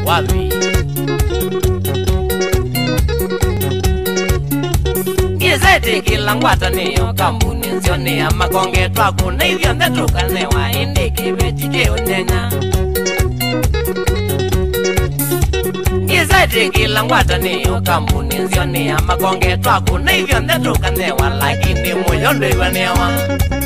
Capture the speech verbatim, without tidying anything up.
wapi Gizeti kila ngwata niyo kampuni nsioni ya makonge twaku na hivyo ndetuka newa indiki vechike unenga Gizeti kila ngwata niyo kampuni nsioni ya makonge twaku na hivyo ndetuka newa lakini moyo ndewa newa